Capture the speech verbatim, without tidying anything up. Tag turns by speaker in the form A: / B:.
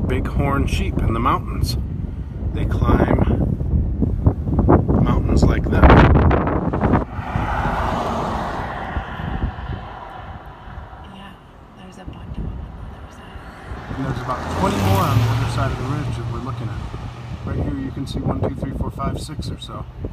A: bighorn sheep in the mountains. They climb mountains like that.
B: Yeah, there's a bunch of them on the other side.
A: And there's about twenty more on the other side of the ridge that we're looking at. Right here you can see one, two, three, four, five, six or so.